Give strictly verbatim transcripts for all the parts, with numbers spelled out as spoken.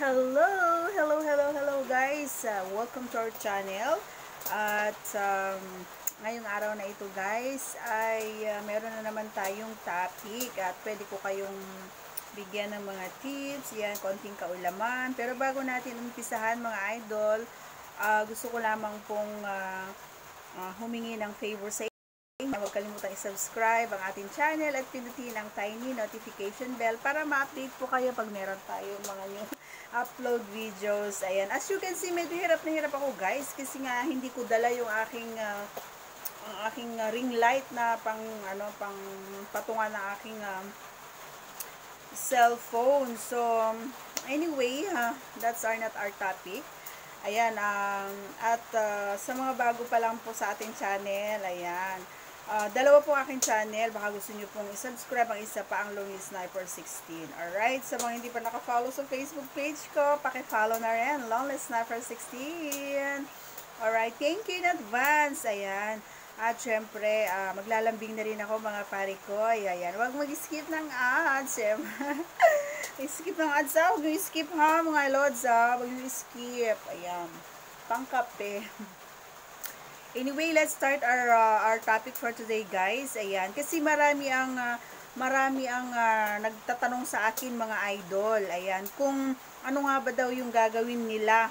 Hello, hello, hello, hello guys. Uh, welcome to our channel. At um, ngayong araw na ito guys ay uh, meron na naman tayong topic at pwede ko kayong bigyan ng mga tips, yan, konting kaulaman. Pero bago natin umpisahan mga idol, uh, gusto ko lamang pong uh, uh, humingi ng favor sa huwag kalimutang i-subscribe ang ating channel at pindutin ang tiny notification bell para ma-update po kayo pag meron tayong mga new upload videos. Ayan, as you can see, medyo hirap na hirap ako guys kasi nga hindi ko dala yung aking uh, ang aking uh, ring light na pang ano pang patungan ng aking uh, cellphone. So anyway, uh, that's our not our topic. Ayan, um, at uh, sa mga bago pa lang po sa ating channel, ayan, Uh, dalawa po aking channel, baka gusto nyo pong i-subscribe. Ang isa pa ang Lonely Sniper sixteen. Alright, sa mga hindi pa naka-follow sa Facebook page ko, paki-follow na rin, Lonely Sniper sixteen. Alright, thank you in advance. Ayan, at syempre, uh, maglalambing na rin ako mga pare ko. Ayan, huwag mag-skip ng ads. I-skip ng ads ha, huwag i-skip ha mga lods ha, huwag i-skip. Ayan, pangkape. Anyway, let's start our uh, our topic for today, guys. Ayan, kasi marami ang uh, marami ang uh, nagtatanong sa akin mga idol. Ayan, kung ano nga ba daw yung gagawin nila.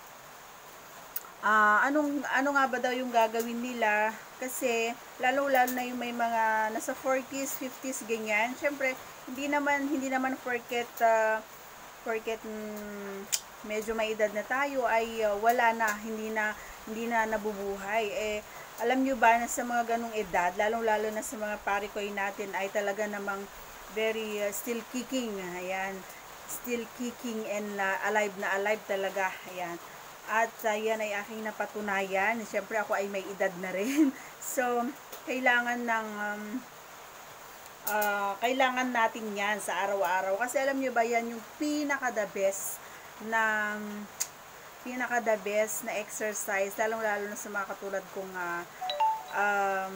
Uh, anong ano nga ba daw yung gagawin nila? Kasi lalo-lalo na yung may mga nasa forties, fifties ganyan. Syempre, hindi naman hindi naman porket uh, porket mm, medyo may edad na tayo ay uh, wala na, hindi na hindi na nabubuhay. Eh, alam nyo ba na sa mga ganong edad, lalong-lalo na sa mga parikoy natin ay talaga namang very uh, still kicking. Ayan, still kicking and uh, alive na alive talaga. Ayan. At uh, yan ay aking napatunayan. Siyempre ako ay may edad na rin. So, kailangan ng um, uh, kailangan natin yan sa araw-araw. Kasi alam nyo ba, yan yung pinaka the best na pinaka the best na exercise, lalong lalo na sa mga katulad kong uh, um,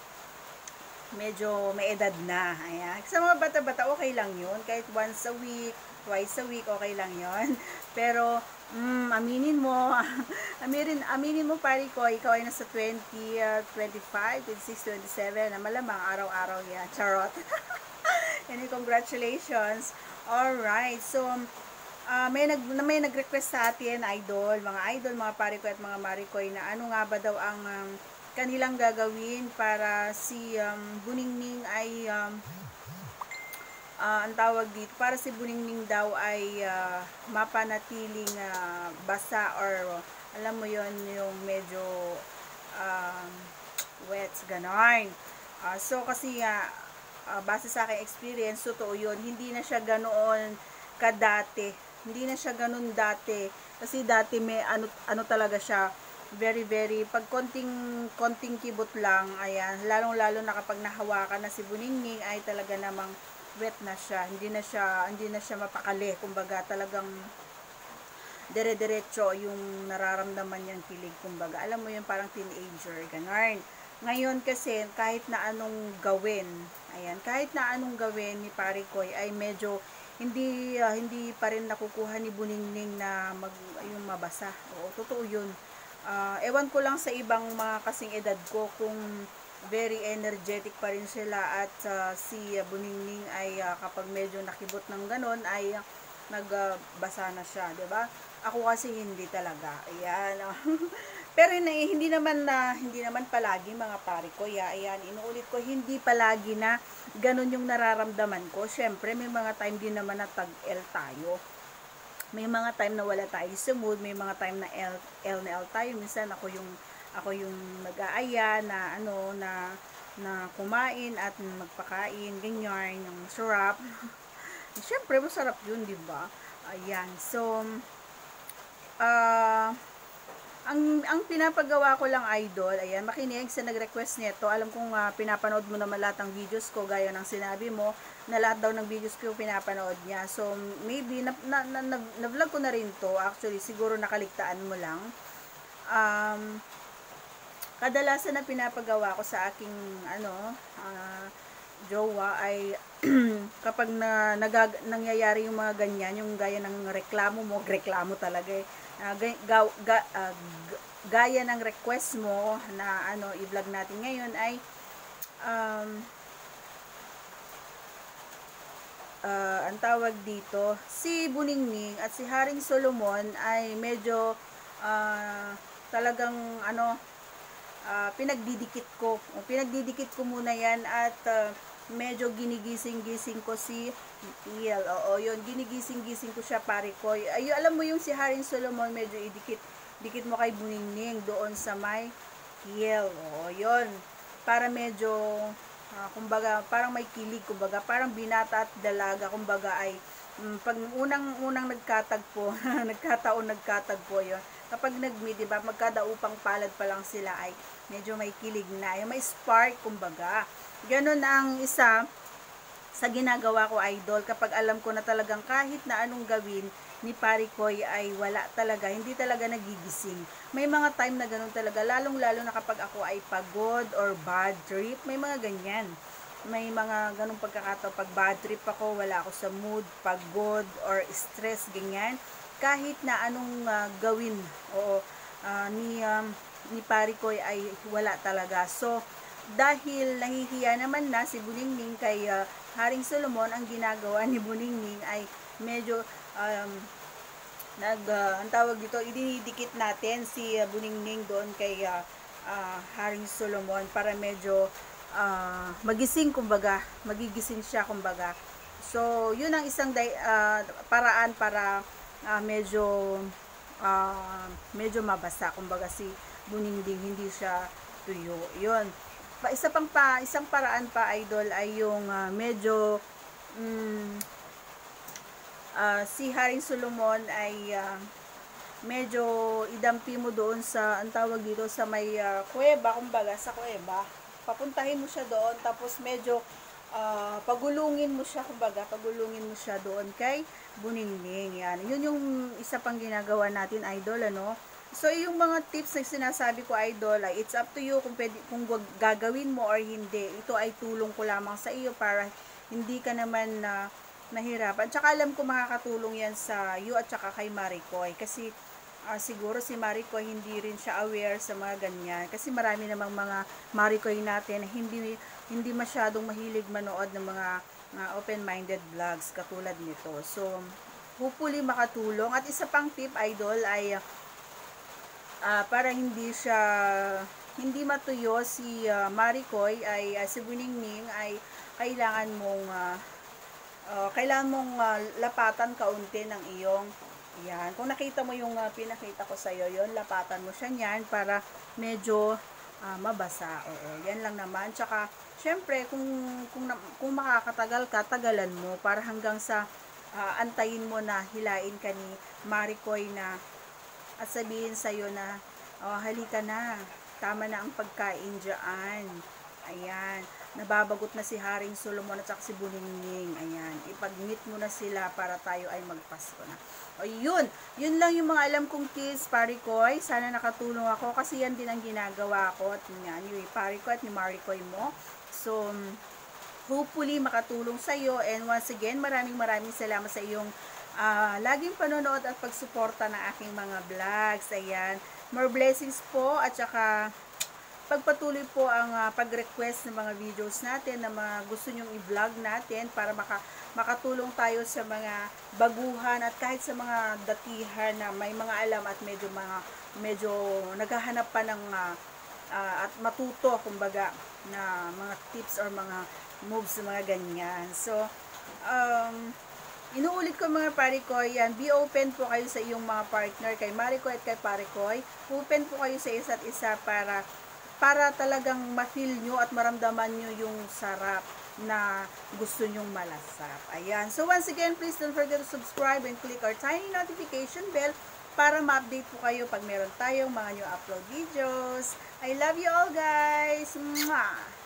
medyo may edad na. Ayan. Sa mga bata-bata okay lang yun, kahit once a week, twice a week okay lang yun. Pero mm, aminin mo aminin, aminin mo pare ko, ikaw ay nasa twenty, uh, twenty-five, twenty-six, twenty-seven na malamang araw-araw yan, charot. And congratulations. Alright, so Uh, may nag may nag-request sa atin, idol, mga idol, mga parikoy at mga marikoy, na ano nga ba daw ang um, kanilang gagawin para si um, Buningning ay um, uh, ang tawag dito, para si Buningning daw ay uh, mapanatiling uh, basa or alam mo yon yung medyo um, wet, ganon. Uh, so kasi uh, uh, base sa aking experience, totoo yun, hindi na siya ganoon kadati. Hindi na siya ganun dati. Kasi dati may ano, ano talaga siya, very very, pag konting, konting kibot lang, ayan, lalong lalo na kapag nahawakan na si Buningning ay talaga namang wet na siya. Hindi na siya, hindi na siya mapakali. Kumbaga talagang dire-diretso yung nararamdaman niyang kilig. Kumbaga, alam mo yung parang teenager, ganun. Ngayon kasi, kahit na anong gawin, ayan, kahit na anong gawin ni Parikoy ay medyo hindi uh, hindi pa rin nakukuha ni Buningning na mag yung mabasa. Oo, totoo 'yun. Uh, ewan ko lang sa ibang mga kasing edad ko kung very energetic pa rin sila at uh, si uh, Buningning ay uh, kapag medyo nakibot ng ganon ay uh, nagbasa uh, na siya, 'di ba? Ako kasi hindi talaga. Ayan. Pero na, hindi naman na hindi naman palagi mga pare ko. Ya, ayan, inuulit ko, hindi palagi na ganun yung nararamdaman ko. Syempre, may mga time din naman na tag-L tayo. May mga time na wala tayo sa mood, may mga time na L, L na L tayo. Minsan ako yung ako yung nag-aaya na ano na na kumain at magpakain, ganyan, yung sarap. Syempre, masarap yun, di ba? Ayan. So, ah uh, Ang, ang pinapagawa ko lang, idol, ayan, makinig sa nag-request nito. Alam kong uh, pinapanood mo naman lahat ng videos ko, gaya ng sinabi mo, na lahat daw ng videos ko pinapanood niya. So, maybe, na, na, na, na, na-vlog ko na rin to. Actually, siguro nakaligtaan mo lang. Um, kadalasan na pinapagawa ko sa aking, ano, uh, jowa ay kapag na nagag, nangyayari yung mga ganyan, yung gaya ng reklamo mo, reklamo talaga eh. Uh, ga, ga, ga, uh, gaya ng request mo na ano i-vlog natin ngayon ay um, uh, ang tawag dito, si Buningning at si Haring Solomon ay medyo uh, talagang ano uh, pinagdidikit ko. O, pinagdidikit ko muna yan at uh, medyo ginigising-gising ko si Tiel. Oo, yun, ginigising-gising ko siya, pare ko. Ay, alam mo yung si Haring Solomon, medyo idikit, dikit mo kay Buningning doon sa may Tiel. Oo, yun. Para medyo, uh, kumbaga, parang may kilig, kumbaga, parang binata at dalaga, kumbaga ay, um, pag unang-unang nagkatagpo, nagkataon nagkatagpo yun. Kapag nag-meet, diba, magkadaupang palad pa lang sila ay medyo may kilig na, ay may spark, kumbaga. Ganon ang isa sa ginagawa ko, idol, kapag alam ko na talagang kahit na anong gawin ni Parikoy ay wala talaga, hindi talaga nagigising. May mga time na ganon talaga, lalong-lalo na kapag ako ay pagod or bad trip, may mga ganyan. May mga ganong pagkakataon, pag bad trip ako, wala ako sa mood, pagod or stress, ganyan. Kahit na anong uh, gawin o uh, ni, um, ni Parikoy ay wala talaga. So, dahil nahihiya naman na si Buningning kay uh, Haring Solomon, ang ginagawa ni Buningning ay medyo um, nag uh, ang tawag dito, idinidikit natin si uh, Buningning doon kay uh, uh, Haring Solomon para medyo uh, magising, kumbaga, magigising siya, kumbaga. So, yun ang isang uh, paraan para uh, medyo uh, medyo mabasa, kumbaga, si Buningning, hindi siya tuyo. Yun. Isa pang pa, isang paraan pa, idol, ay yung uh, medyo um, uh, si Haring Solomon ay uh, medyo idampi mo doon sa, ang tawag dito, sa may uh, kuweba, kumbaga, sa kuweba. Papuntahin mo siya doon, tapos medyo uh, pagulungin mo siya, kumbaga, pagulungin mo siya doon kay Buningning. Yan. Yun yung isa pang ginagawa natin, idol, ano. So, yung mga tips na sinasabi ko, idol, ay it's up to you kung, pwede, kung gagawin mo or hindi. Ito ay tulong ko lamang sa iyo para hindi ka naman na uh, nahirapan. Tsaka alam ko makakatulong yan sa iyo at tsaka kay Maricoy. Kasi uh, siguro si Maricoy hindi rin siya aware sa mga ganyan. Kasi marami namang mga Maricoy natin na hindi, hindi masyadong mahilig manood ng mga uh, open-minded vlogs katulad nito. So, hopefully makatulong. At isa pang tip, idol, ay Uh, para hindi siya hindi matuyo si uh, Maricoy ay uh, si Buningning ay kailangan mong uh, uh, kailangan mong uh, lapatan kaunti ng iyong yan. Kung nakita mo yung uh, pinakita ko sa iyo, yon, lapatan mo siya niyan para medyo uh, mabasa. Oo, yan lang naman. Tsaka syempre kung kung kung makakatagal ka, tagalan mo para hanggang sa uh, antayin mo na hilain ka ni Maricoy na at sabihin sa'yo na, oh, halika na, tama na ang pagkain dyan. Ayan, nababagot na si Haring Solomon at saka si Buningning. Ayan, ipag-meet mo na sila para tayo ay magpasko na. O yun, yun lang yung mga alam kong tips, Parikoy. Sana nakatulong ako kasi yan din ang ginagawa ko. At yan, yung Parikoy at ni Maricoy mo. So, hopefully makatulong sa'yo. And once again, maraming maraming salamat sa iyong Uh, laging panonood at pagsuporta ng aking mga vlogs. Ayan. More blessings po at saka pagpatuloy po ang uh, pag-request ng mga videos natin na mga gusto nyong i-vlog natin para maka, makatulong tayo sa mga baguhan at kahit sa mga datihan na may mga alam at medyo mga medyo naghahanap pa ng uh, uh, at matuto, kumbaga, na mga tips or mga moves na mga ganyan. So, um, inuulit ko mga Parikoy, yan, be open po kayo sa iyong mga partner, kay Maricoy at kay Parikoy. Open po kayo sa isa't isa para para talagang ma-feel nyo at maramdaman nyo yung sarap na gusto nyong malasap. Ayan. So once again, please don't forget to subscribe and click our tiny notification bell para ma-update po kayo pag meron tayong mga new upload videos. I love you all, guys! Mwah!